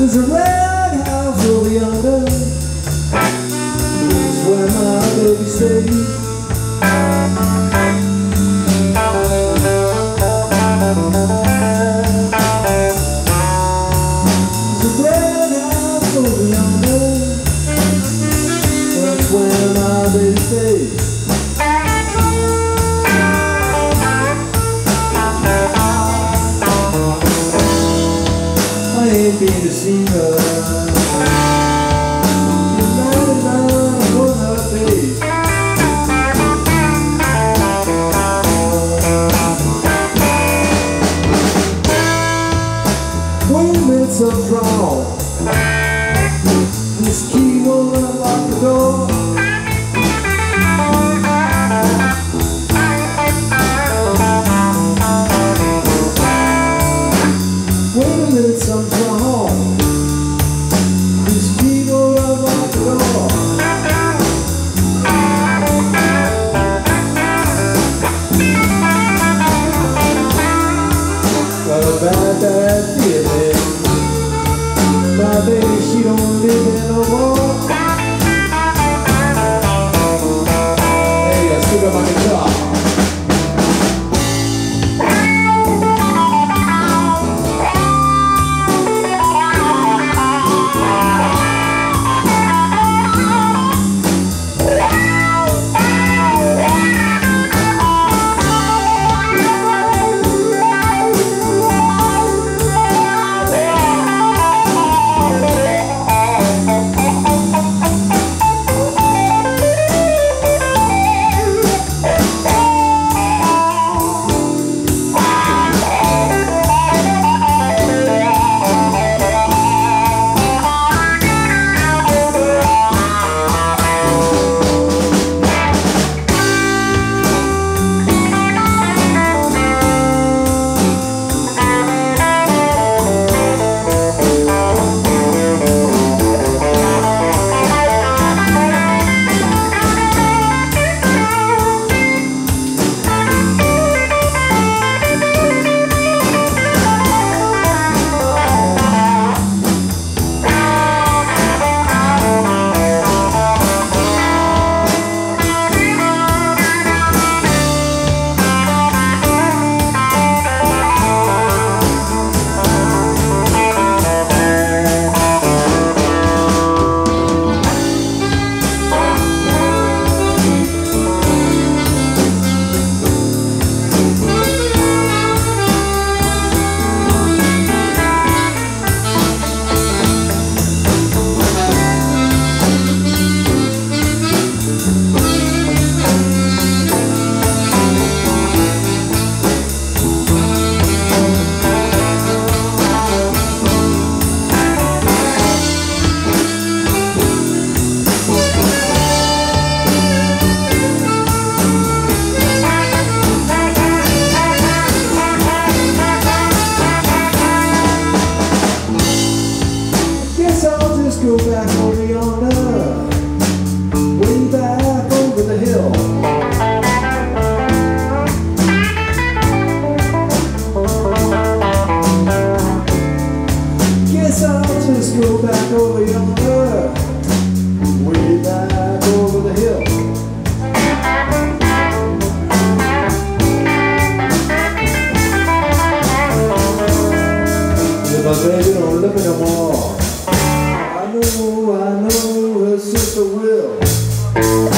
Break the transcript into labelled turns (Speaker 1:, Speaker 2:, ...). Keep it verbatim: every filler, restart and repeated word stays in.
Speaker 1: There's a red house over yonder. It's where my baby stays. There's a red house over yonder. That's where my baby stays. I ain't been to see her. Night and night on her face. Wait a minute, something's wrong. This key won't unlock the door. Wait a minute, something's wrong. These people are on the door. Got a bad, bad feeling. My baby, she don't live here no more. Hey, I still got my guitar. Go back over yonder, way back over the hill. Guess I'll just go back over yonder, way back over the hill. If my baby don't love me no more, I know, I know her sister will.